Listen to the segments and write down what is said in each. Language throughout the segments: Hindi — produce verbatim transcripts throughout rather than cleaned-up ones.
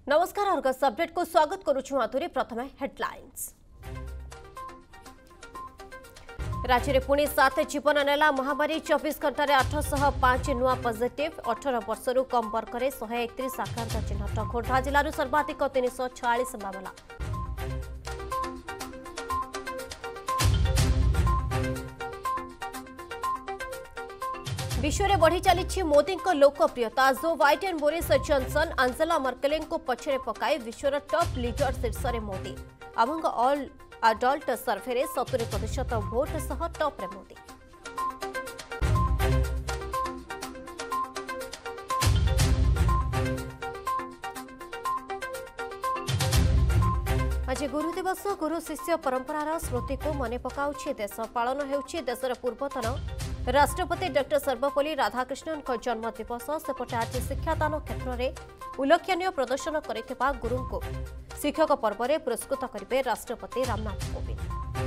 नमस्कार अर्गस अपडेट को स्वागत करुछु आतुरी प्रथमे हेडलाइंस। राज्य में पुणी सात जीवन नेला महामारी चौबीस घंटे आठ सौ पांच नुआ पॉजिटिव अठारह वर्षरू कम वर्ग में एक सौ एकतीस आक्रांत चिन्हट खोर्धा जिलूर सर्वाधिक तीन सौ छयालीस मामला। विश्व में बढ़ी चली मोदी लोकप्रियता। Joe Biden Boris Johnson Angela Merkel को पछरे पकाई विश्वर टॉप लीडर शीर्ष में Modi. Among all adult survey रे सत्तर प्रतिशत भोट सह टॉप रे मोदी। आज गुरु दिवस गुरु शिष्य परंपरार स्मृति को मन पकाउछि देश। पालन हेउछि देशर पूर्वतन राष्ट्रपति डॉक्टर सर्वपल्ली राधाकृष्णन को जन्म दिवस। सेपटे आज शिक्षादान क्षेत्र में उल्लेखनीय प्रदर्शन करिथिबा गुरु को शिक्षक पर्व में पुरस्कृत करेंगे राष्ट्रपति रामनाथ कोविंद।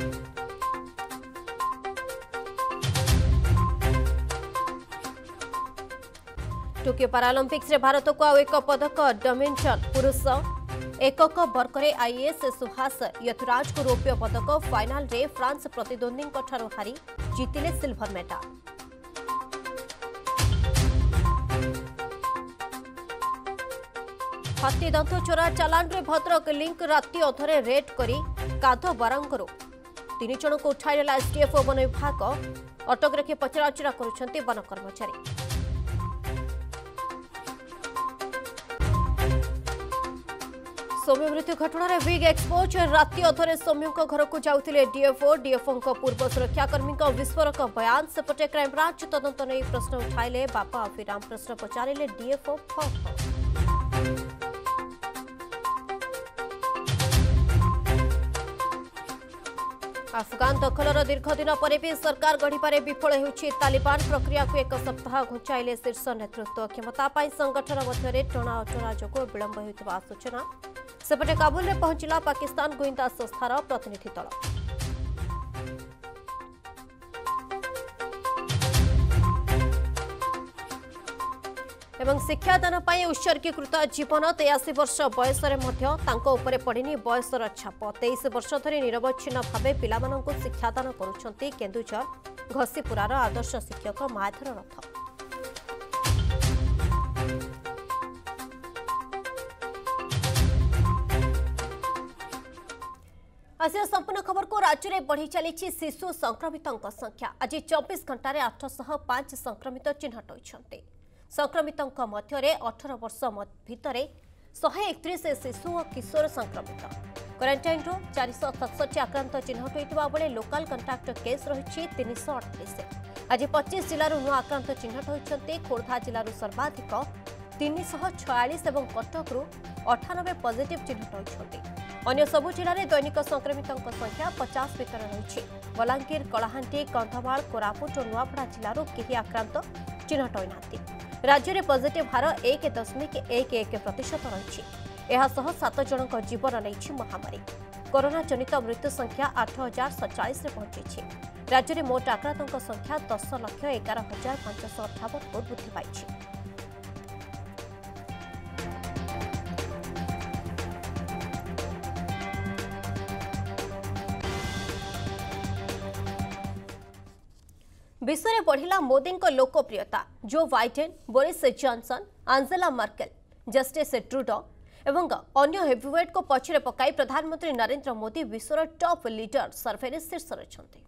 टोकियो पैरालंपिक्स रे भारत को आउ एक पदक। बैडमिंटन पुरुष एकक वर्ग में आईएएस सुहास यथुराज को रौप्य पदक। फाइनाल रे फ्रांस प्रतिद्वंदी हारी जीतिले सिल्वर मेडल। हाथी दंत चोरा चालान रे भद्रक लिंक राति अधरे रेड करी काध बारंगरू तीन जन को उठाई एसटीएफ वन विभाग। अटक रखी पचराउचरा करुछंती वन कर्मचारी। सौम्य मृत्यु घटना बिग एक्सपोज। राति अधरे सौम्य घर को जाउथिले डीएफओ। डीएफओ पूर्व सुरक्षाकर्मी विस्फोरक बयान। सेपटे क्राइमब्रांच तदंत नहीं प्रश्न उठाइले बापा अफिराम। प्रश्न पचारिले डीएफओ। अफगान दखलर दीर्घ दिन पर भी सरकार गढ़िबारे विफल होउछि तालिबान। प्रक्रिया को एक सप्ताह घुंचाइले शीर्ष नेतृत्व। क्षमता पाई संगठन मध्य टणा अटणा जोग विलंब होइतिबा सूचना। सेपटे काबुल में पहुंचला पाकिस्तान गुइंदा संस्थार प्रतिनिधि दल। एवं शिक्षादान पाई उत्सर्गीकृत जीवन। तेयासी वर्ष बयस उपरे पड़नी बयसर छाप। तेईस वर्ष धरी निरवच्छिन्न भावे पिलामानंकु शिक्षादान करुछंती केन्दुझर घसीपुरार आदर्श शिक्षक मायाधर रथ। आसिया संपूर्ण खबर को राज्य में बढ़ी चली शिशु संक्रमितों संख्या। आज चौबीस घंटे आठ सौ पांच संक्रमित चिन्हट होती। संक्रमितों मध्य अठारह वर्ष भितर एक सौ एकतीस शिशु और किशोर संक्रमित। क्वारंटाइन चार सौ सतसठी आक्रांत चिन्हट होता बेले लोकाल कंटाक्ट केस रही तीन सौ अड़तीस। आज पच्चीस जिलूर नुआ आक्रांत चिन्हट होती। खोर्धा जिलूर सर्वाधिक तीन सौ छयालीस और कटकू अठानबे पॉजिटिव चिन्हट होती। अन्य सबु जिले में दैनिक संक्रमितों संख्या पचास भीतर रही। बलांगीर कलाहांडी कंधमाल कोरापुट और नुआपड़ा जिलूर कहीं आक्रांत चिन्हट होना। राज्य में पॉजिटिव हार एक दशमिक एक एक प्रतिशत रही। सात जन जीवन नहीं महामारी। कोरोना जनित मृत्यु संख्या आठ हजार सतचाश पहुंची। राज्य में मोट आक्रांतों संख्या दस लक्ष एगार हजार पांचश अठावन को वृद्धि पाई। विश्व में बढ़िला मोदी लोकप्रियता। Joe Biden Boris Johnson Angela Merkel Justin Trudeau एवं अन्य हेवीवेट को पछरे पकाई प्रधानमंत्री नरेंद्र मोदी विश्वर टॉप लीडर सर्वे में शीर्ष रहिछन्ते।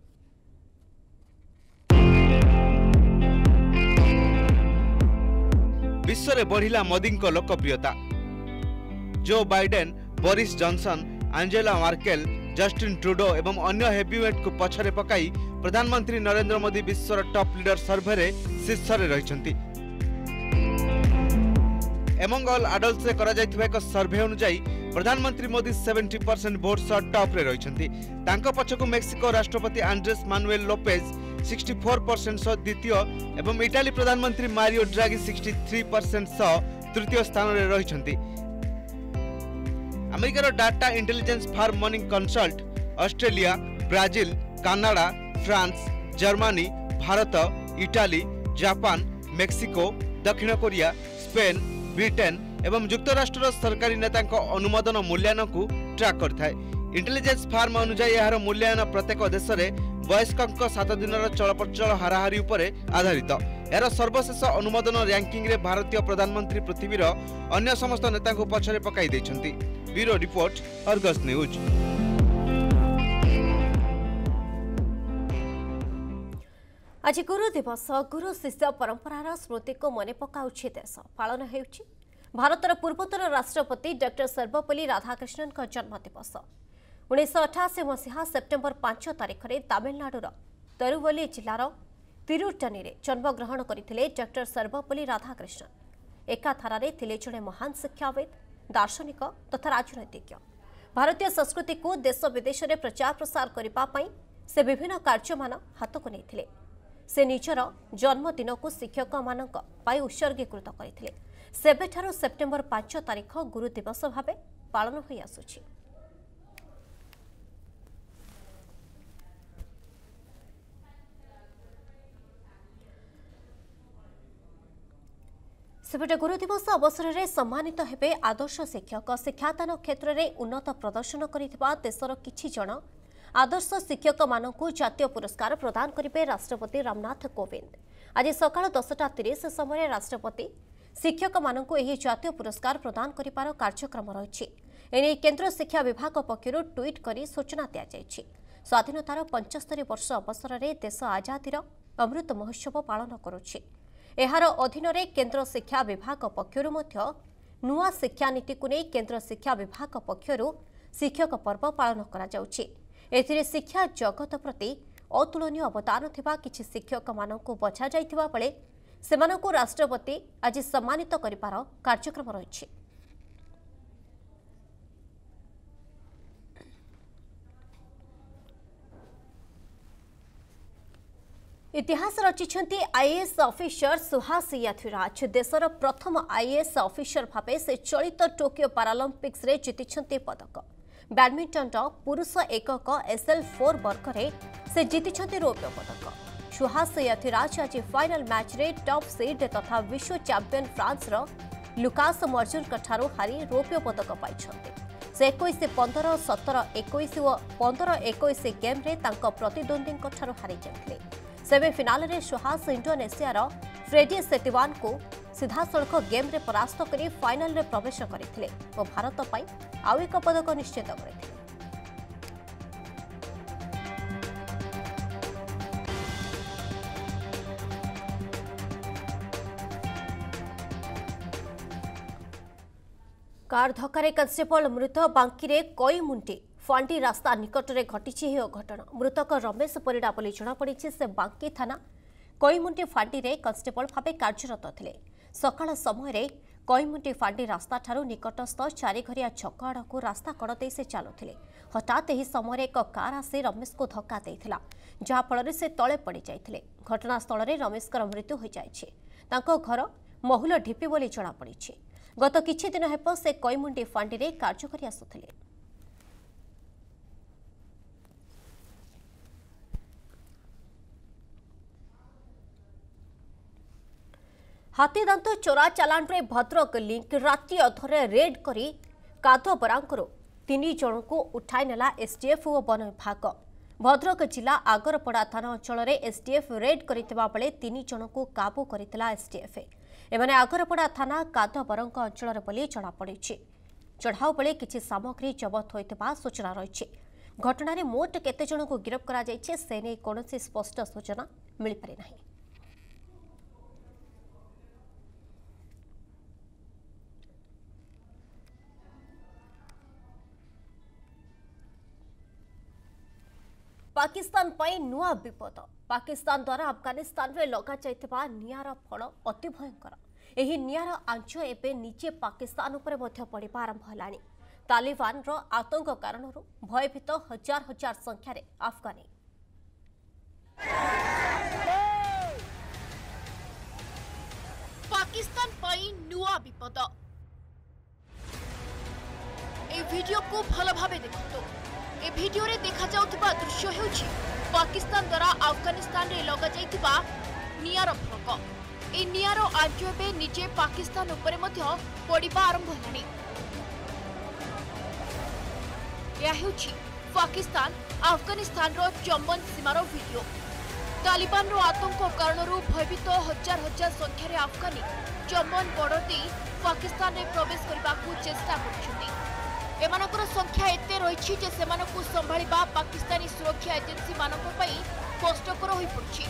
विश्व में बढ़िला मोदी लोकप्रियता। Joe Biden Boris Johnson Angela Merkel Justin Trudeau एवं अन्य हेवीवेट को पछरे पकाई प्रधानमंत्री नरेंद्र मोदी विश्वर टॉप लीडर सर्वे रे शीर्ष रे रहिछन्ति। एमंग ऑल अडल्ट्स रे करा जायथिबा एक सर्वे अनुसार प्रधानमंत्री मोदी सत्तर परसेंट वोट सह टॉप रे रहिछन्ति। तांको पछकु मेक्सिको राष्ट्रपति आंड्रेस मानुएल लोपेज चौंसठ परसेंट सह द्वितीय एवं इटाली प्रधानमंत्री मारियो ड्रागी तिरसठ परसेंट सह तृतीय स्थान रे रहिछन्ति। अमेरिकार data intelligence for morning consult Australia, Brazil, Canada, France, Germany, Bharat, Italy, Japan, Mexico, दक्षिण कोरिया, स्पेन, ब्रिटेन, एवं युक्तराष्ट्र सरकारी नेता अनुमोदन मूल्यांकन को ट्रैक करथाय। इंटेलिजेंस फार्म अनुसार यार मूल्यांकन प्रत्येक देश में वयस्क सात दिन चलप्रचल हाराहारी उपरे आधारित। यार सर्वशेष अनुमोदन रैंकिंग रे भारतीय प्रधानमंत्री पृथ्वीर अन्य समस्त नेता को पछरे पकाई दैछंती। Bureau report, Argus news. आज गुरु दिवस। गुरु शिष्य परंपरार स्मृति को मन पकाउछि देश। पालन हेउछि भारतर पूर्वतन राष्ट्रपति डॉक्टर सर्वपल्ली राधाकृष्णन का जन्म दिवस। उन्नीस अठाशी मसीहा सेप्टेम्बर पांच तारिख में तमिलनाडुर तिरुवल्ली जिलार तिरुटनी में जन्मग्रहण करते डॉक्टर सर्वपल्ली राधाकृष्णन। एकाधारे थिले जड़े महान शिक्षाविद, दार्शनिक तथा राजनैतिज्ञ। भारतीय संस्कृति को देश विदेश में प्रचार प्रसार करने से विभिन्न कार्यमान हाथ को नहीं। से निजर जन्मदिन को शिक्षक मान उत्सर्गीकृत करते। सेबेठारु सेप्टेम्बर पांच तारिख गुरु दिवस भाव पालन हो आसुछि। सेपटे गुरु दिवस अवसर में सम्मानित हेबे आदर्श शिक्षक। शिक्षादान क्षेत्र में उन्नत प्रदर्शन करिथिबा देशर किछि जण आदर्श शिक्षक मानकु जातीय पुरस्कार प्रदान करिबे राष्ट्रपति रामनाथ कोविंद। आज सकाळ दसटा तीस समय राष्ट्रपति शिक्षक मानकु एही जातीय पुरस्कार प्रदान करिबार कार्यक्रम रहिछि। एने केंद्र शिक्षा विभाग पक्षरु ट्वीट करी सूचना दिया जायछि। स्वाधीनतार पचहत्तर वर्ष अवसर में देश आजादीर अमृत महोत्सव पालन करुछि। एहार अधीन केंद्र शिक्षा विभाग पक्षरु मध्य नुआ शिक्षा नीति को नहीं केंद्र शिक्षा विभाग पक्षरु शिक्षक पर्व पालन करा जाउछि। एथिरे शिक्षा जगत प्रति अतुलनीय अवदान थिबा किछि शिक्षक मानकु बछा जाइथिबा बेले सेमानकु राष्ट्रपति आज सम्मानित करिपार कार्यक्रम रहिछि। इतिहास रचिछंती आईएएस ऑफिसर सुहास याथुराज। देशर प्रथम आईएएस ऑफिसर भावे से चलित टोकियो पैरालंपिक्स रे जीतिछंती पदक। बैडमिंटन पुरुष एकक एसएल फोर वर्ग में से जीतिछंती रौप्य पदक। सुहास याथुराज आज फाइनल मैच रे टॉप सीड तथा विश्व चैंपियन फ्रांस रो लुकास मर्जुर ठारू हारी रौप्य पदक पाइछंती। से इक्कीस पंद्रह सत्रह इक्कीस और पंद्रह इक्कीस गेम रे तांको प्रतिद्वंदी ठारू हारी जाथिले। सेमिफिनाल रे सुहास इंडोनेशियार फ्रेडी सेतिवान को सीधासलख गेम रे परास्त करी फाइनल रे प्रवेश करथिले और भारत पई आउ एक पदक निश्चित करथिले। कार धक्का कन्स्टेबल मृत। बांकी कई मुंटी फांडी रास्ता निकट में घटी घटना। मृतक रमेश परिडा बोली जमापड़ी। से बांकी थाना कईमुंटी फांडी रे कन्स्टेबल भाव कार्यरत थे। सकाळ समय कईमुंटी फांडी रास्ता ठारू निकटस्थ चारिघरिया छक आड़ को रास्ता कड़ दे से चलुले। हठात यह समय एक कार आसी रमेश को धक्का देथिला, जहाँफल से तले पड़ जाते। घटनास्थल में रमेश मृत्यु हो जाए। घर महुल ढिपी बोली जमापड़ी। गत किछि दिन हेब से कईमुंटी फांडी रे कार्य करि आसुथिले। हाथीदांत चोरा चालाण रे भद्रक लिंक राति अधरे रेड करी कादबरांकरो तीन जन को उठाई नेला एसटीएफ और वन विभाग। भद्रक जिला आगरपड़ा थाना अंचल में एसटीएफ रेड करथिबा बेले तीन जन को काबू करथिला एसटीएफ। एमाने आगरपड़ा थाना कादबरंक अंचल बोली जमापड़ी। चढ़ाऊ बेले किछि सामग्री जबत होइतिबा सूचना रही। घटना रे मोट केते जन को गिरफ्त करा जायछि से नै कोनोसी स्पष्ट सूचना मिल पारि नाही। पाकिस्तान पई नुआ विपद। पाकिस्तान द्वारा अफगानिस्तान रे लगा जाइथिबा नियार फल अति भयंकर। एही नियार आंच एबे निजे पाकिस्तान उपरे मध्य पड़िबा आरंभ हलानी। तालिबान रो आतंक कारणरू भयभीत हजार हजार संख्यार अफगानी। पाकिस्तान पई नुआ विपद। ए वीडियो को भल भाबे देखतो। ए वीडियो रे देखा जाउथिबा दृश्य हेउछि पाकिस्तान द्वारा अफगानिस्तान रे लगा जाइथिबा नियार फलक। ए नियारो आंचु एबे निजे पाकिस्तान उपरे मध्य पड़िबा आरंभ हेलानी। यह हेउछि पाकिस्तान अफगानिस्तान रो चंबन सीमार वीडियो। तालिबान रो आतंक कारणरू भयभीत हजार हजार संख्यार अफगानी चंबन बॉर्डर दे पाकिस्तान में प्रवेश करने को चेष्टा कर एमानकर संख्या एते रही जे सेमानकु संभाळिबा पाकिस्तानी सुरक्षा एजेंसी मानक पई कष्टकर होई पड़छि।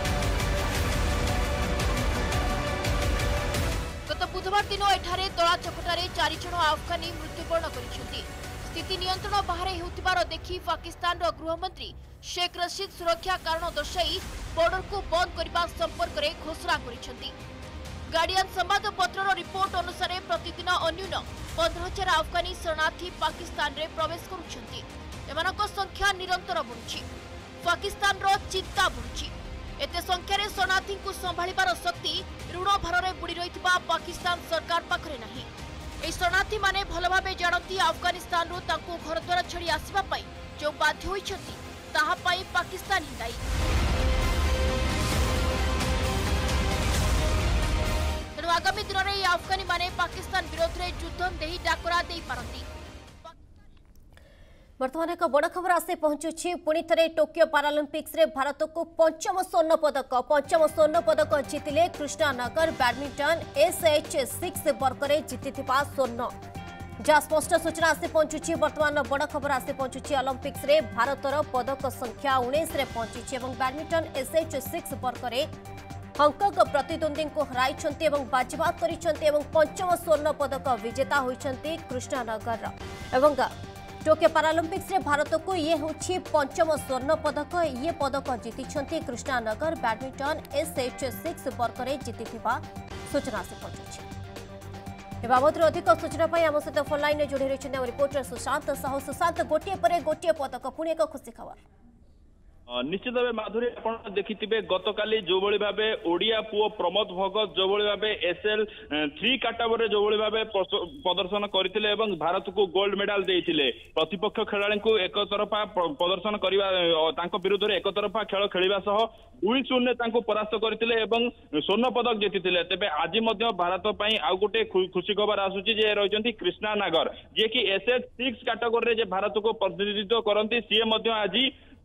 गत बुधवार दिन एठारे दला चकटारे चारि जण अफगानी मृत्युवरण करिसेंति। स्थिति नियंत्रण बाहर होतिबार देखि पाकिस्तान रो गृहमंत्री शेख रशीद सुरक्षा कारण दर्शाई बॉर्डर को बंद करने संपर्क में घोषणा करिसेंति। गार्डियन संवादपत्र रिपोर्ट अनुसार प्रतिदिन अन्यून पंद्रह हजार अफगानी शरणार्थी पाकिस्तान रे प्रवेश करुछंती। एमानक संख्या निरंतर बढ़ुछि। पाकिस्तान रो चिंता बढ़ुछि। एते संख्यारे शरणार्थी को संभाळिबार शक्ति ऋण भार बुड़ी रहितबा पाकिस्तान सरकार पाखरे नाही। ए शरणार्थी माने भल भाबे जानती अफगानिस्तान रो तांको घर द्वार छड़ी आसीबा पई जो बाध्य होइछंती ताहा पई पाकिस्तान ही दायी। तेणु आगामी दिन में अफगानी माने पाकिस्तान विरोध में युद्ध देही डाकरा दे पारंती। बर्तमान एक बड़ खबर आसे पहुंचुछि। पुणी थे टोकियो पारालिम्पिक्स रे भारत को पंचम स्वर्ण पदक पंचम स्वर्ण पदक जीतिले Krishnanagar badminton S H six वर्ग में जीतिथिबा स्वर्ण जहाँ स्पष्ट सूचना आसे पहुंचुछि। बर्तमान बड़ खबर आसे पहुंचुछि। ओलंपिक्स रे भारतर पदक संख्या उन्नीस रे पहुंची और बैडमिंटन एस एच सिक्स वर्ग में हंकंग प्रतिद्वंदी को हराई बाजीबात कर पंचम स्वर्ण पदक विजेता होइछंती कृष्णानगर। एवं टोकियो पारालिम्पिक्स रे भारत को ये होछि पंचम स्वर्ण पदक। ये पदक जीति Krishnanagar badminton S H six वर्ग में जीतिथिबा सूचना से पहुंची। ए बाबद अधिक सूचना आम सहित फोन लाइन में जोड़ी रही रिपोर्टर सुशांत साहू। सुशांत, गोटे पर गोटे पदक पुणी एक खुशी खबर। निश्चित भाव माधुरी आप देखिथे गतकाली जो भाव ओडिया पुओ प्रमोद भगत जो भाव एसएल थ्री कैटेगरी जो भाव प्रदर्शन करते भारत को गोल्ड मेडल देते प्रतिपक्ष खेला को एक तरफा प्रदर्शन करने विरुद्ध में एक तरफा खेल खेलवा सह दुई शून्य परास्त करते स्वर्ण पदक जीति। तेज आज भारत आउ गोटे खुशी खबर आसूची जे रही कृष्णानगर जी कि एसएच सिक्स कैटेगरी भारत को प्रतिनिधित्व करती सी आज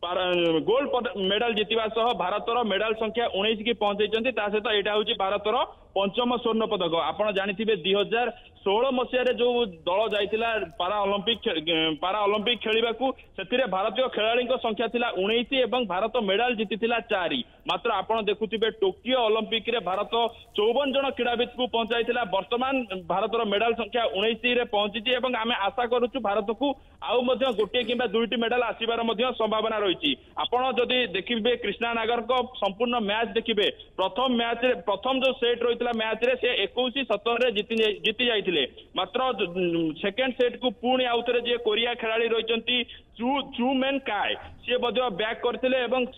गोल्ड मेडल जीतवा सह भारतर मेडल संख्या उन्नीस की पहुंचाई सहित यहाँ हूँ भारतर पंचम स्वर्ण पदक। आपड़ जानी दुई हजार षोह मसीह जो दल जाइला पारा ओलंपिक पारा ओलंपिक खेलने को से भारतीय खेलाड़ी संख्या थिला उन्नीस एवं भारत मेडल जीति चार। मात्र आपड़ देखुथिबे टोकियो ओलंपिक रे भारत चौवन जन क्रीड़ाविद को पहुंचाई। वर्तमान भारतर मेडल संख्या उन्नीस रे पहुंची एवं आम आशा करुचु भारत को आउ गोटे कि दुईटी मेडल आसबार संभावना रही। आपड़ जदि देखिए कृष्णानगर को संपूर्ण मैच देखिए प्रथम मैच प्रथम जो सेट रही मैच रे से इक्कीस सतर जीति जीति जाइए। मात्र सेकेंड सेट को पुणी आउ थे जी कोरिया खेलाड़ी रही चू चू मेन काय सी बैक करते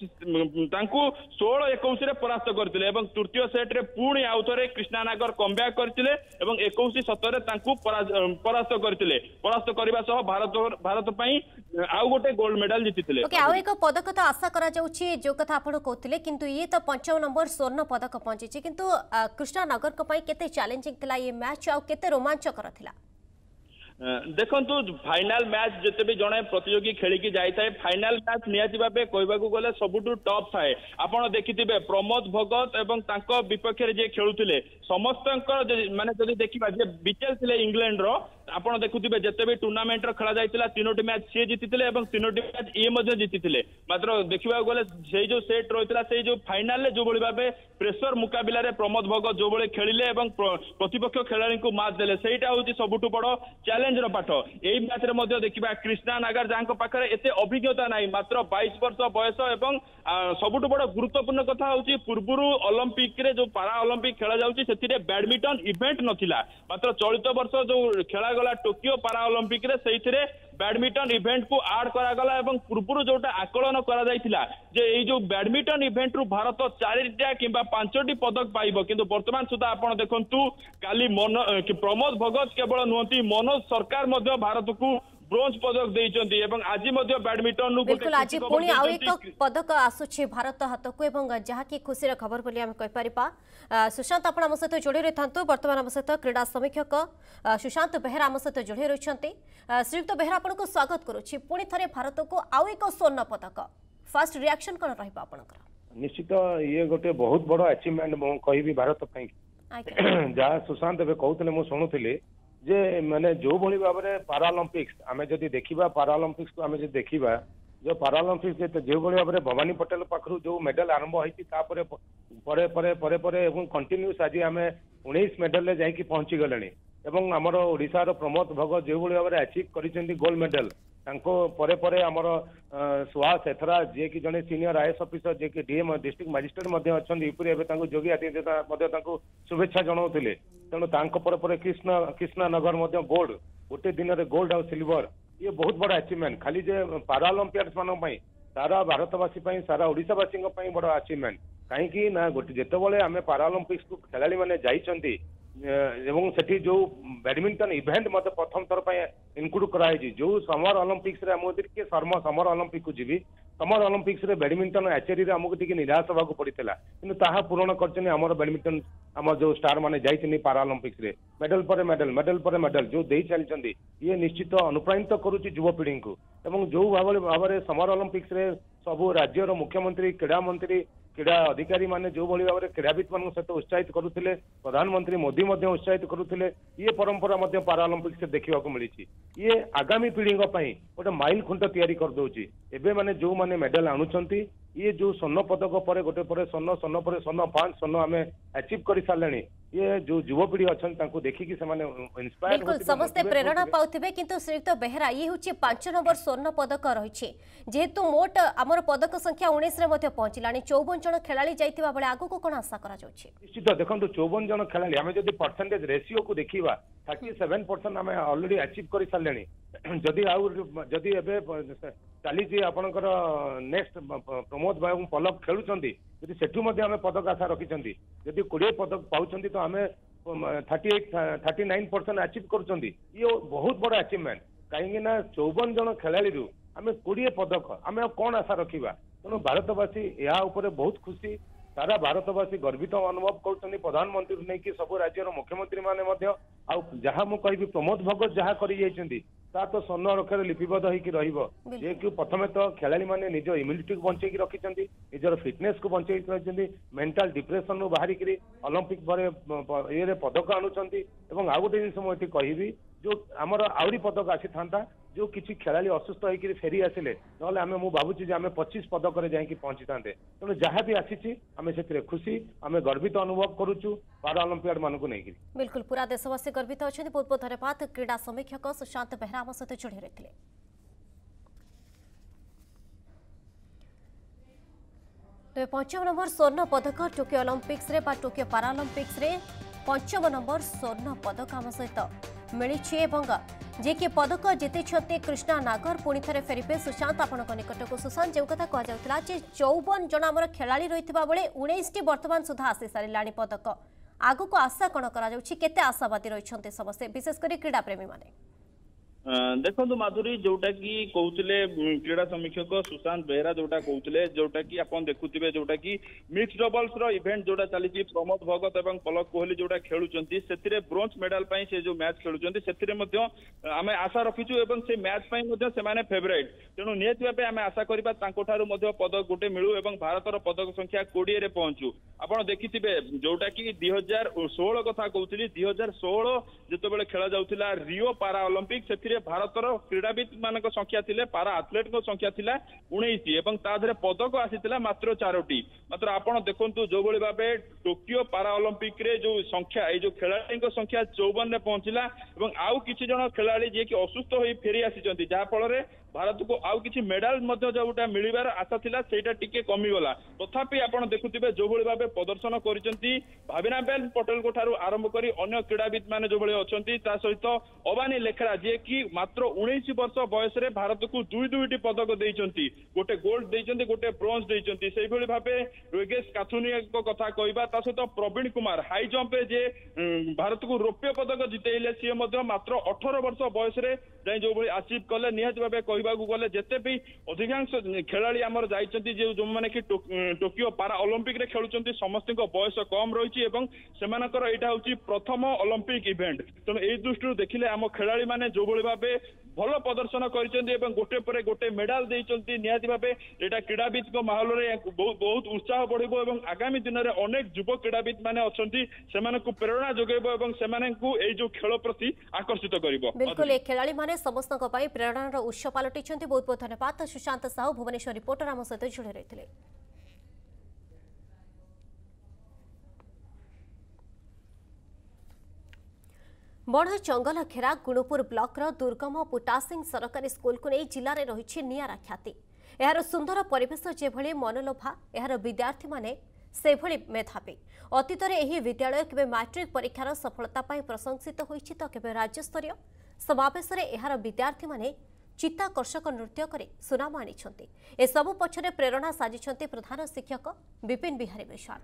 षोह इक्कीस परास्त करते तृतीय सेट्रे पुणी आउ थे कृष्णानगर कम बैक करते इक्कीस सतर परास्त करते परास्त करने सह भारत भारत आउ गोटे गोल्ड मेडल जीति। एक पदक तो आशा करा जाउछि जो कथा आपण कहते किंतु ये तो पंचम नंबर स्वर्ण पदक पहुंची किंतु कृष्णानगर को पई केते चैलेंजिंग थिला ये मैच आ केते रोमांचकर थिला। देखु फाइनाल मैच जिते भी जड़े प्रतियोगी खेलिकी जाए फाइनाल मैच निहाती भाव कहवाक गले सबुठू टफ थाए। आपड़ देखिथे प्रमोद भगत एवं विपक्ष जी खेलुले समस्त माने जदि देखा जे बिचेल थे इंग्लैंड रो आपड़ देखुथे जिते भी टूर्नामेंट खेला जाइए तीनोटी मैच सी जीति तीनोटी मैच ये जीति। मात्र देखा गले से जो सेट रही से जो फाइनाल जो भाव प्रेसर मुकाबिला रे प्रमोद भगत जो भाई खेलिले प्रतिपक्ष खेलाड़ी को मात देले सेटा हूँ सबुठू बड़ चैलेंज पाठ। यही मैच रे देखा कृष्णानगर जहाँ पाखे एत अभिज्ञता ना मात्र बाईस वर्ष बयस एवं सबुठू बड़ गुरुत्वपूर्ण कथा हूँ पूर्व ओलंपिक रे जो पारा ओलंपिक खेला जाऊँगी से बैडमिंटन इवेंट नथिला मात्र चलित वर्ष जो खेला गला टोकियो पारा ओलंपिक रे से बैडमिंटन इवेंट को आड करागला एवं पूर्व जोटा आकलन करा जाइथिला जे एई जो बैडमिंटन इवेंट रु भारत चारिटा किंबा पांचटी पदक पाइबो किंतु वर्तमान सुधा आपण देखंतु काली मन प्रमोद भगत केवल नुहति मनोज सरकार मध्य भारत को ब्रोंज पदक देइचंती एवं आज मध्य बैडमिंटन नु बिल्कुल आज पुणी आउ एक पदक आसुछि भारत हातक एवं जहा कि खुशीर खबर बोली आम कहि परिबा। सुशांत आपण आम सहित जोड़ी रही था बर्तमान आम सहित क्रीड़ा समीक्षक सुशांत बेहेरा आम सहित जोड़ी रही। श्रीयुक्त बेहेरा आपन को स्वागत करुछि पुणी थरे भारत को आउ एक स्वर्ण पदक फास्ट रिएक्शन कोन रहबा आपनकर? निश्चित ये गोटे बहुत बड़ अचीवमेंट मो कहबी भारत पई जहा सुशांत बे कहउतले मो सुनुथिले जे माने जो भली भाव में पारालंपिक्स आमे जदि देखिबा पारालंपिक्स को आमे जदि देखिबा जो पारालंपिक्स जो भली भाव में भवानी पटेल पाखरु जो मेडल आरंभ होईती तापरे परे परे परे परे एवं कंटिन्यूस आज आमे उन्नीस मेडल ले जाई कि पहुंची गलेनी एवं हमर ओडिसा रो प्रमोद भगत जो भली भाव में अचीव करिसेंती गोल्ड मेडल तांको परे परे हमर सुहास एथरा जे कि जने सीनियर आईएएस ऑफिसर जे कि डीएम डिस्ट्रिक्ट मजिस्ट्रेट मध्ये अछन ईपुरी एबे तांको जोगी आदित्यनाथ मध्ये तांको शुभेच्छा जणाउथिले तेणु तांको परे परे कृष्ण कृष्णनगर मध्ये गोल्ड गोटे दिन रे गोल्ड और सिल्वर ये बहुत बड़ा अचीवमेंट खाली जे पारालंपियाड्स मान पई सारा भारतवासी पई सारा ओडिसावासी पई बड़ा अचीवमेंट काहे कि ना गोटे जेतेबेले आमे पारालंपिक्स को खेलाड़ी माने जाइछंती एवं सेठी जो बैडमिंटन इवेंट मत प्रथम थर पे इनक्लूड कराई जो समर ओलंपिक्स रे हमर के शर्मा समर ओलंपिक को जीवी समर ओलंपिक्स रे बैडमिंटन आचेरी रे हमको टिके निराश होगा पड़ता किंतु ताहा पूरण करछन हमर बैडमिंटन हमर जो स्टार माने जाइछनी पारालंपिक्स रे मेडल पर मेडल मेडल पर मेडल जो देई चलछंती ये निश्चित अनुप्राणित करूची युवपीढ़ी को एवं जो भाव भाव समर ओलंपिक्स रे सबु राज्य रो मुख्यमंत्री क्रीड़ा मंत्री क्रीड़ा अधिकारी माने जो भली भाव में क्रीड़ाविद मान सहित उत्साहित करुले प्रधानमंत्री मोदी मध्य उत्साहित करुले ये परंपरा मध्य पारालंपिक्स देखा मिली ये आगामी पीढ़ी गोटे माइल खुंट तैयारी कर दउची एबे माने जो माने मेडल आणुचंती ये जो स्वर्ण पदक पर गोटे पर स्वर्ण स्वर्ण पर स्वर्ण पांच स्वर्ण आमे अचीव कर सारे ये जो युवपीढ़ी अच्छा देखिकी इंस्पायर बिल्कुल समस्ते प्रेरणा पाउथिबे किंतु श्रीयुक्त बेहेरा ये होची पांच नंबर स्वर्ण पदक रही जेहेतु मोट आमर पदक संख्या उन्नीस रे मध्य पहुंचलानी चौवन जन खेलाड़ी जाइतिबा बेले आगु को कोन आशा करा जाउची? निश्चित देखंतु चौवन जन खेलाड़ी आमे जदी परसेंटेज रेशियो को देखिबा सैंतीस परसेंट आमे ऑलरेडी अचीव कर सारे जदि आउ जदि एबे चली आपणकर नेक्स्ट प्रमोद भाई पलक खेलुचंती जदि सेठू मध्ये आमे पदक आशा रखिचंती जदि बीस पदक पाउचंती तो आमे अड़तीस उनतालीस परसेंट अचीव करूचंती ये बहुत बड़ा अचीवमेंट कहीं ना चौवन जन खेलाड़ी रु आमे बीस पदक आमे कौन आशा रखिबा तेणु भारतवासी या ऊपर बहुत खुशी सारा भारतवासी गर्वित अनुभव कर प्रधानमंत्री नहीं कि सब राज्यर मुख्यमंत्री माने जहाँ मु कहि प्रमोद भगत जहाँ कर तो स्वर्ण रक्षार लिपिबद्ध होगी कि प्रथम तो खेलाड़ी माने निज इम्यूनिटी को बंचे रखिंट निजर फिटनेस को बंचे रखिंट मेंटल डिप्रेशन रू बाहर ओलंपिक ये पदक आणुंट और आउ गोटे जिन मुझे कहि जो आमर आहरी पदक आसी था जो किसी खेलाड़ी असुस्थ होकर फेरी आसिले ना आम भावुँ जे आम पच्चीस पदक जाकि पहुंची था तेणु जहाँ भी आसी आम से खुशी आम गर्वित अनुभव करुचु पारा ओलंपियाड मानक नहीं। बिल्कुल पूरा देशवासी गर्वित अच्छा बहुत बहुत धन्यवाद क्रीड़ा समीक्षक सुशांत बेहेरा आम सहित जोड़ी रही। तो पंचम नंबर स्वर्ण पदक टोकियो ओलंपिक्स रे बा टोकियो पारालंपिक्स रे पंचम नंबर स्वर्ण पदक आम सहित मिली जे कि पदक जीति कृष्णा नागर पुणी थे फेरबे सुशांत आपण निकट को सुशांत जो कथा कहुला चौवन जन आम खेलाड़ी रही बेले उन्नीस टी बर्तमान सुधा आसी सारा पदक आगु को आशा कौन कर आशावादी रही समस्ते विशेषकर क्रीड़ा प्रेमी माने देखो माधुरी जोटा कि कहते क्रीड़ा समीक्षक सुशांत बेहेरा जोटा कहते जोटा कि आप देखुए जोटा कि मिक्स डबल्स रो इवेंट जोटा चली प्रमोद भगत और पलक कोहली जोटा खेलुंट से ब्रोंज मेडल से जो मैच खेलुंट से आम आशा रखीचु और से मैच से फेवरेट तेणु निहत भाव आम आशा करवा पदक गोटे मिलू और भारत पदक संख्या कोड़े पहुंचू आपड़ देखिथे जोटा कि दुई हजार षोह कथा कहती दुई हजार षोह जो खेला जाऊला रियो पारा ओलंपिक से भारतर क्रीड़ाविद मान संख्या थिले पारा आथलेट संख्या थिला उन्नीस एवं ताधरे पदक आसीथिला मात्र चारोटी मात्र आपण देखंतु जो भली भाबे टोकियो पारा ओलंपिक रे जो संख्या ए जो खेलाड़ी संख्या चौवन रे पहुंचला एवं आउ किछि जण खेलाड़ी जे कि असुस्थ होई फेरी आसीचंती जहा फल रे भारत को आउ किछि मेडल मध्य जोटा मिलिबार आशा थिला सेटा टिके कमी गला तथापि आपण देखुथिबे जो भली भाबे प्रदर्शन करिसंती भाविनाबेन पटेल को ठारू आरंभ करी अन्य क्रीड़ाविद माने जो भली अछंती ता सहित अबानी लेखरा जे कि मात्र उन्नीस वर्ष बयस रे भारत को दुई दुईटी पदक देइचंती गोटे गोल्ड देइचंती गोटे ब्रोंज देइचंती सेहि भली भाबे योगेश काथुनिया को कथा कहबा ता सहित प्रवीण कुमार हाई जंप रे जे भारत को रौप्य पदक जितेइले सी मध्ये मात्र अठारह वर्ष बयस रे जाई जो भली अचीव कले निहात भाबे कहबा को गले जेते भी अधिकांश खेलाड़ी हमर जाइचंती जे जो माने कि टोकियो पारा ओलंपिक रे खेलुचंती समस्त को बयस कम रहिछि एवं सेमानकर एटा होछि प्रथम ओलंपिक इवेंट तेणु एई दृष्टि देखिले आम खेलाड़ी माने जो भली भाबे भल प्रदर्शन करिसेंती एवं गोटे परे गोटे मेडल देइचंती निहाती भाबे एटा क्रीड़ाविद को माहौल रे बहुत बहुत उत्साह बढ़िबो एवं आगामी दिन रे अनेक युवा क्रीड़ाविद माने अछंती सेमानकु प्रेरणा जोगेबो एवं सेमानकु एई जो खेल प्रति आकर्षित करिवो। बिल्कुल ए खेलाड़ी माने समस्तक पई प्रेरणार उत्स पालटिछंती। बहुत बहुत धन्यवाद सुशांत साहू भुवनेश्वर रिपोर्टर आम सहित जोड़ी रहिथिले। बड़ जंगल घेरा गुणुपुर ब्लॉकर दुर्गम पुटासिंग सरकारी स्कूल को नहीं जिले में रही निरा ख्याति। यार सुंदर परिवेश जेभली मनलोभा यार विद्यार्थी माने सेभली मेधावी। अतीत में विद्यालय केबे मैट्रिक परीक्षार सफलता प्रशंसित होइछि तो केबे राज्यस्तरीय समावेश में यार विद्यार्थी माने चित्ताकर्षक नृत्य करे सुनाम आनिछन्ति। ए सबु पछरे प्रेरणा साजिछन्ति प्रधान शिक्षक विपिन बिहारी विशाल।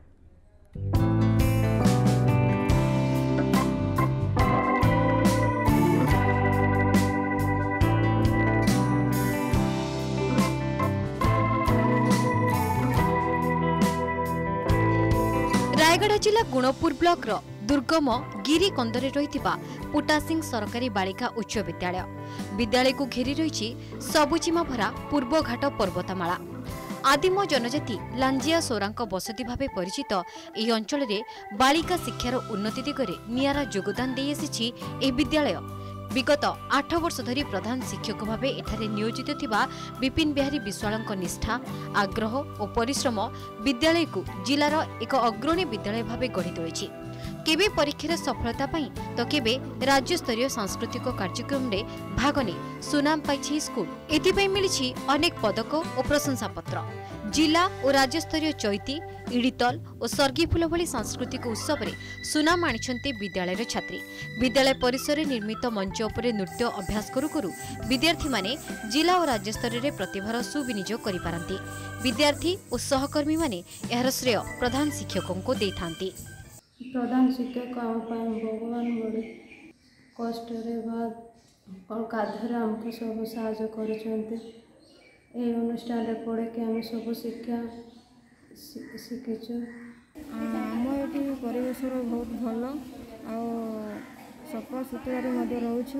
रायगढ़ जिला गुणपुर ब्लॉक रो दुर्गम गिरी कंदरे रहिथिबा पुटासिंग सरकारी बालिका उच्च विद्यालय विद्यालय को घेरी रही सबुजीमा भरा पूर्वघाट पर्वतमाला। आदिम जनजाति लांजिया सोरांक बसति भावे परिचित ଏହି ଅଞ୍ଚଳରେ बालिका शिक्षार उन्नति दिगरे नियारा योगदान दे आसिछि ए विद्यालय। विगत आठ वर्ष धरी प्रधान शिक्षक भावे एठारे नियोजित थिबा विपिन बिहारी विश्वालंक निष्ठा आग्रह और परिश्रम विद्यालय को जिलार एक अग्रणी विद्यालय भावे गढ़ी तोलिछि। केबे परीक्षार सफलता पाई तो केबे राज्य स्तरीय सांस्कृतिक कार्यक्रम रे भाग ने सुनाम पाइछि स्कूल। एथिपई मिलिछि अनेक पदक और प्रशंसा पत्र। जिला और राज्य स्तरीय चैती इडितल और सर्गीफुल भली सांस्कृतिक उत्सव रे सुनाम आनिछन्ते विद्यालय छात्री। विद्यालय परिसर रे निर्मित मंच उपरे नृत्य अभ्यास करू करू विद्यार्थी माने जिला और राज्य स्तर रे प्रतिभार सुविनियोग करि पारंती। विद्यार्थी और सहकर्मी माने एहर श्रेय प्रधान शिक्षकों को देथांती। प्रधान शिक्षक आम भगवान बड़े कष्ट और काधर आमको सब साहय कर अनुष्ठान पढ़े कि आम सब शिक्षा शिखीचु। आम ये परिवेश बहुत भल सफा सुतुरा रोचु।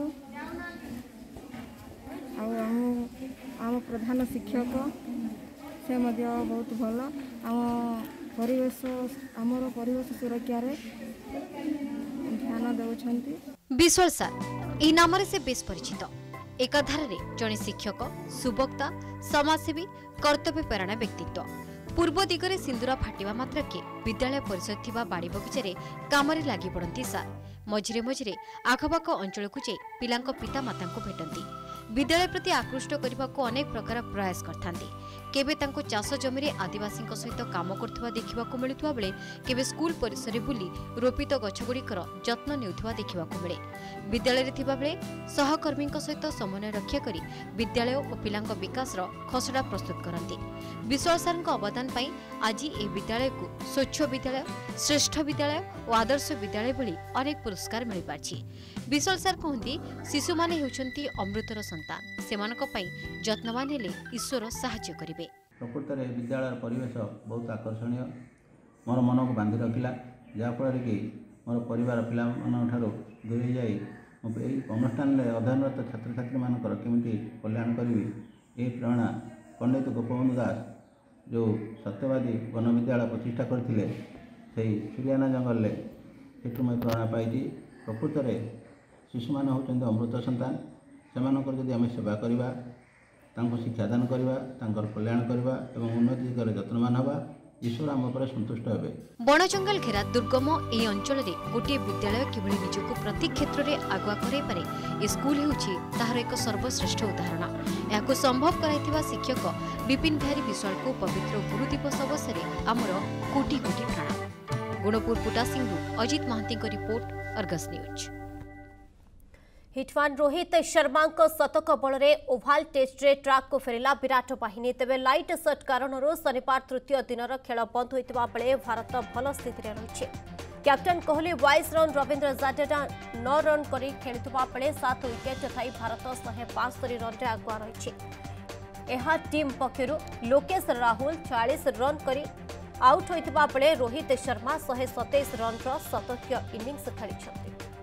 आम प्रधान शिक्षक से बहुत भल आम परिवेश आमर परिवेश सुरक्षा रे ध्यान देउछंती। विश्वाल सार ए नाम से बेस परिचित। एकाधार रे जने शिक्षक सुबक्ता समाजसेवी कर्तव्यपरायण व्यक्तित्व। पूर्व दिगरे सिंदूरा फाटिवा मात्रके विद्यालय परिसर थिबा बाड़ी बगीचारे कामरे लागि पड़ती सार। मझिरे मझिरे आखपाख अंचल को जाई पिलांक पिता माता को भेटंती। विद्यालय प्रति आकृष्ट करने को अनेक प्रकार प्रयास करथांती। केबे तांको चाष जमी आदिवासी सहित काम करथुवा देखिबाकू मिलुथुवा बेले केबे स्कूल परिसर बुली रोपित गछगुड़िकर जत्न नेउथुवा देखिबाकू मिले। विद्यालय थिबा बेले सहकर्मी सहित समन्वय रक्षा करी विद्यालय और पिलांक विकास खसड़ा प्रस्तुत करती। विश्वाल सारଙ୍କ अवदान पाई आज ए विद्यालय को स्वच्छ विद्यालय श्रेष्ठ विद्यालय और आदर्श विद्यालय भली अनेक पुरस्कार मिल पारछि। विश्वाल सार कहती शिशु माने हेउछंती अमृतर संतान सेमानक पई जत्नवान हेले ईश्वर सहाय्य करिवे। प्रकृत में विद्यालय परिवेश बहुत आकर्षणीय मोर मन को बांधि रखिला जहाँफल कि मोर परिवार पिला दूरे जाई अनुष्ठान में अध्ययनरत छात्र छात्री मानकर केमिति कल्याण करी ये प्रेरणा पंडित गोपबंधु दास जो सत्यवादी वन विद्यालय प्रतिष्ठा करते सूर्याना जंगल में सेठू मैं प्रेरणा पाई। प्रकृत में शिशु मान होती अमृत संतान से जदि आम सेवा करवा शिक्षादान करवा कल्याण करवा एवं उन्नति दिगरे जत्नवान हवा ईश्वर आम पर संतुष्ट हेबे। बण जंगल घेरा दुर्गम ए अंचल रे गोटे विद्यालय किभली निजको प्रति क्षेत्र रे आगुआ कराई पारे ए स्कूल हेउछि ताहार एक सर्वश्रेष्ठ उदाहरण। याको संभव कराइथिबा शिक्षक विपिन बिहारी विश्वाल को पवित्र गुरु दिवस अवसर आमर कोटि कोटि प्रणाम। गुणपुर पुटासिंह अजित महांती को report Argus news. Hitman Rohit Sharma शतक बल में ओभाल टेस्ट रे ट्रैक को फेरला विराट बाहिनी तेज लाइट शट कारण शनिवार तृतीय दिन खेल बंद होता बेले भारत भल स्थित रही। कैप्टेन कोहली बाईस रन रवींद्र जडेजा नौ रन कर खेलुवा बेले सात विकेट थाई भारत शहे बास्तरी रन में आगुआ रही। टीम पक्षर लोकेश राहुल चालीस रन कर आउट होता बेले रोहित शर्मा शहे सतैश रन शतकीय इनिंग्स खेली।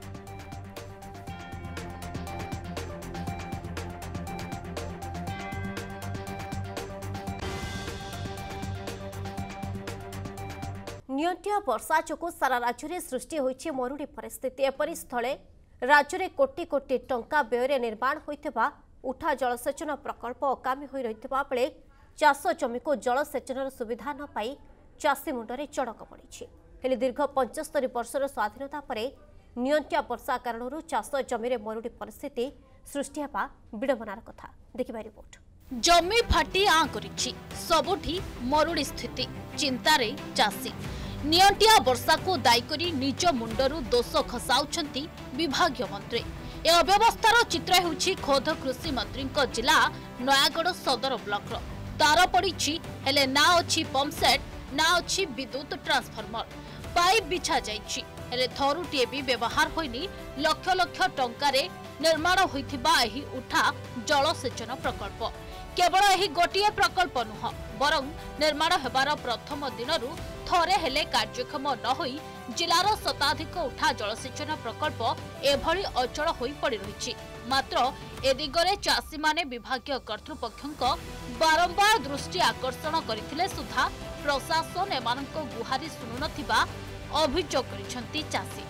नियंत्या वर्षा जोगु सारा राज्य में सृष्टि होइछि मरुड़ी परिस्थिति। एपरि स्थले राज्य में कोटी कोटी टंका व्यय निर्माण होइथिबा उठा जलसेचन प्रकल्प अकामी होई रहिथिबा बेले चाष जमी को जलसेचन सुविधा न पाई चाषी मुंडरे चड़क पड़िछि। हेले दीर्घ पचहत्तर वर्षर स्वाधीनता परे नियंत्या वर्षा कारण चाष जमी मरुड़ी परिस्थिति सृष्टि हेबा विडंबनार कथा। देखिबा रिपोर्ट। जमी फाटी आं करिछि सबुठी मरुड़ी स्थिति चिंतारे चाषी नियंटिया वर्षा को दायी करी निज मुंडरू दोष खसाउछंती विभागीय मंत्री। ए अव्यवस्थार चित्र हेउछि खोद कृषि मंत्री जिला नयागढ़ सदर ब्लॉक तार पड़िछि हेले ना अछि पंपसेट ना अछि विद्युत ट्रांसफार्मर पाइप बिछा जाइछि हेले थरुटिए भी व्यवहार होइनी लक्ष लक्ष टंकारे निर्माण होइथिबा एही उठा जलसेचन प्रकल्प केवल एही गोटिए प्रकल्प नुह बरं निर्माण हेबार प्रथम दिनरू थरे हेले कार्यक्षम न होई जिलार शताधिक उठा जलसेचन प्रकल्प एभली अचल होई पड़ी रहिछि। मात्र ए दिगरे चाषी माने विभागीय कर्तृपक्षक बारंबार दृष्टि आकर्षण करथिले सुधा प्रशासन एमानक गुहारी सुनु नथिबा अभियोग करिसंती चाषी।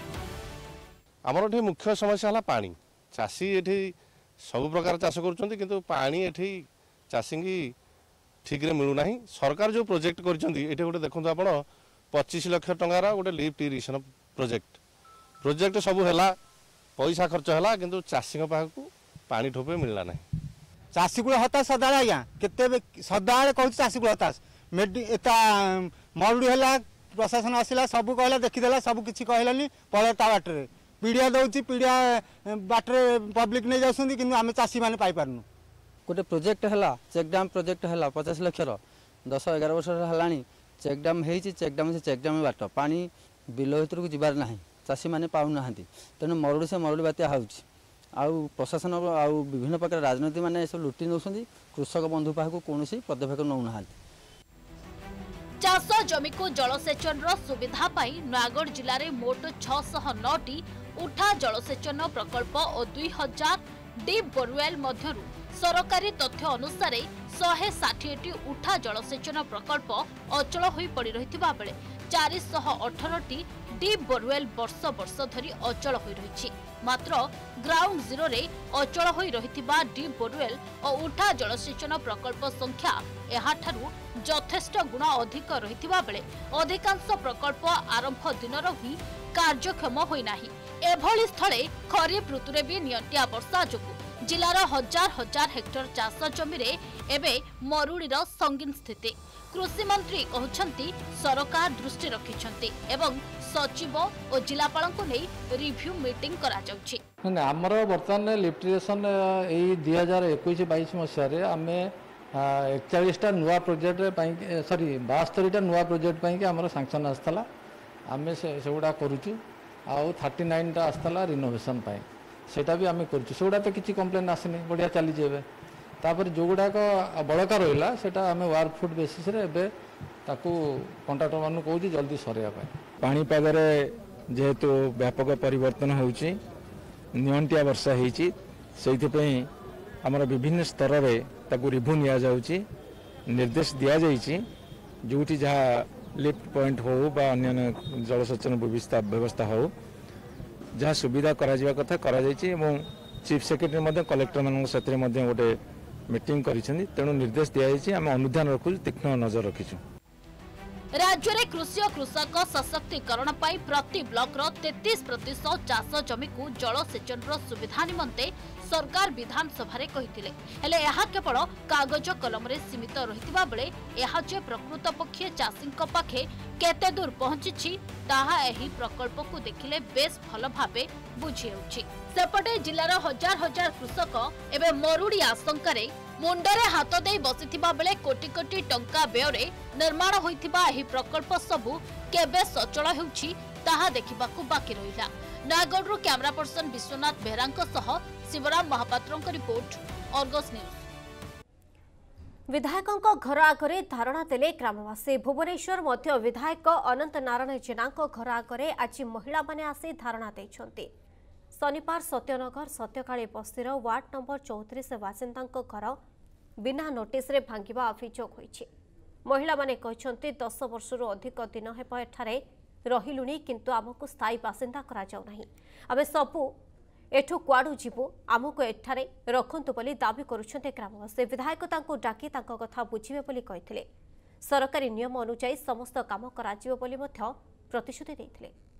हमर एठी मुख्य समस्या हला पानी। चाषी एठी सब प्रकार चाष करूछंती किंतु पानी एठी चाषी की ठीक रे मिलू नाही। सरकार जो प्रोजेक्ट करछंती एठी गोटे देखंतु आपण पच्चीस लाख टंकार गोटे लिफ्ट इरिगेशन प्रोजेक्ट प्रोजेक्ट सब हैला पैसा खर्च हैला किंतु चाषी के पाखु पानी ठोपे मिलला नाही। चाषी को हताश सदाळे आज्ञा केते सदाळे कहू चाषी को हताश मेडी एता मरुडी हैला प्रशासन आसिला सब कहला देखिदेला सब किछि कहलानी पळता बाटरे पीडिया दउची पीडिया बाटरे पब्लिक नै जाउसंती किंतु आमे चाषी माने पाई पारनु। गोटे प्रोजेक्ट है चेक डैम प्रोजेक्ट है पचास लक्षर दस एगार वर्ष है चेक डैम हो चेक डैम से चेक डैम बाट पानी बिल भर को जबार ना चाषी मैंने पाऊना तेणु मरुड़ी से मरुड़ी बात्या आउ प्रशासन आउ विभिन्न प्रकार राजनीति मैंने सब लुटि नौ कृषक बंधु पाखु कौन पदक्षेप नौना। चाष जमी को जलसेचन सुविधा पाई नयागढ़ जिले में मोट छह सौ नौ टी उठा जलसेचन प्रकल्प और दुई हजार डीप बोरवेल मध्यरु सरकारी तथ्य अनुसार शहे षाठी उठा जलसेचन प्रकल्प अचल हो पड़ रही बेले चार सौ अठर टी डीप बोरवेल वर्ष वर्ष धरी अचल हो रही। मात्र ग्राउंड जीरो रे अचल हो रही डीप बोरवेल और उठा जलसेचन प्रकल्प संख्या एहाठारु यथेष्ट गुण अधिक रही बेले अधिकांश प्रकल्प आरंभ दिनर ही कार्यक्षम होना। एभली स्थले खरीफ ऋतु भी नियंत्या वर्षा जोगु जिलार हजार हजार हेक्टर चाष जमी रे एबे मरुड़ीर संगीन स्थिति। कृषि मंत्री कहउछंती सरकार दृष्टि रखिछंती एवं सचिव और जिलापाल को नहीं रिव्यू मीटिंग करा जाउछि। हमर वर्तमान लिफ्ट इरिगेशन एई दो हज़ार इक्कीस बाईस मसिया आमे इकतालीस टा नुआ प्रोजेक्ट सॉरी बास्तरी टा नुआ प्रोजेक्ट पई के हमर सैंक्शन आस्तला आमे से सेगुडा करूछु आउ थर्टी नाइन टा आस्तला रिनोवेशन पाई सेटा भी आमे करूछु सेगुडा तो किछि कंप्लेन आसनी बढ़िया चली जेबे तापर जो गुड़ाक बड़का रहा सेटा आमे वर्क फुट बेसिस रे एबे ताकू कंट्राक्टर मान कहूँ जल्दी सरिया पाणीपाग जेहेतु व्यापक परिवर्तन होउछि नियंटिया वर्षा होइछि सेइथिपई हमर विभिन्न स्तर रे ताकू रिव्यू निया जाउछि निर्देश दिया जाइछि जोटी जहाँ लिफ्ट पॉइंट हो बा अन्य जलसेचन व्यवस्था व्यवस्था हो जहाँ सुविधा करा जिवा कथा करा जाइछि एवं चीफ सेक्रेटरी मध्य कलेक्टर मान सतरे मध्य गोटे मीटिंग करिसेंती तेणु निर्देश दिया जाइछि आम अनुध्यान रखु तीक्ष्ण नजर रखिछु। राज्य में कृषि और कृषक सशक्तिकरण प्रति ब्लॉक तैंतीस प्रतिशत चाष जमी को जलसेचन सुविधा निमंते सरकार विधानसभा रे कहिथिले हेले एहा केवल कागज कलम रे सीमित रहितबा बेले एहा जे प्रकृत पक्षे चाषीक पाखे केते दूर पहुंची ताहा एही प्रकल्प को देखिले बेस भल भाबे बुझी होउची। सेपटे जिल्लार हजार हजार कृषक एबे मरुड़ी आशंका रे मुंडरे हाथ दे बसिथिबा बेले कोटी कोटी टंका व्यय निर्माण होइथिबा एही प्रकल्प सबु केबे सचल हेउची ताहा देखिबाकू बाकी रहिला। नयागढ़ कैमरा पर्सन विश्वनाथ बेहरांक सह शिवराम महापात्रों का रिपोर्ट अर्गस न्यूज। विधायकों घर आगे धारणा देले ग्रामवासी। भुवनेश्वर मध्य विधायक अनंत नारायण जेना घर आगे आज महिला माने आसी धारणा देइछन्ति। शनिवार सत्यनगर सत्यकाली बस्तीर वार्ड नंबर चौतीस बासिंदा घर बिना नोटिस रे भांगिबा अभियोग होइछि। महिला माने कहछन्ति दस वर्षरु अधिक दिन हेब एठारे रहिलुनी किंतु आमको स्थायी बासिंदा करा जाउ नाही। आमे सबु एठू कुआडू जीवु आमको एठारे रखंतु बोली दाबी करुछन्ते ग्रामवासी। विधायक तांको डाकी तांको कथा बुझिबे बोली कहिथिले। सरकारी नियम अनुसार समस्त काम करा जिवो बोली मध्य प्रतिश्रुति दैथिले।